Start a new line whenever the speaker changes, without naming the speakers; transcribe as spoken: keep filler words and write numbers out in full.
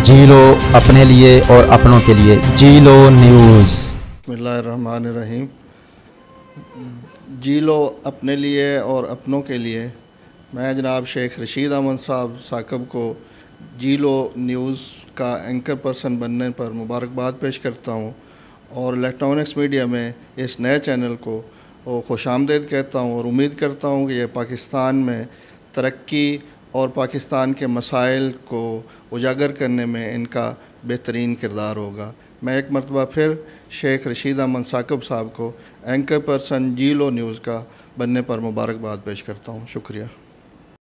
जी लो अपने लिए और अपनों के लिए, जी लो न्यूज़।
बिस्मिल्लाहिर्रहमानिर्रहीम। जी लो अपने लिए और अपनों के लिए। मैं जनाब शेख रशीद अहमद साहब साकब को जी लो न्यूज़ का एंकर पर्सन बनने पर मुबारकबाद पेश करता हूँ और इलेक्ट्रॉनिक्स मीडिया में इस नए चैनल को खुशामदीद कहता हूँ और उम्मीद करता हूँ कि यह पाकिस्तान में तरक्की और पाकिस्तान के मसाइल को उजागर करने में इनका बेहतरीन किरदार होगा। मैं एक मरतबा फिर शेख रशीद अहमद साकब साहब को एंकर पर्सन जी लो न्यूज़ का बनने पर मुबारकबाद पेश करता हूँ। शुक्रिया।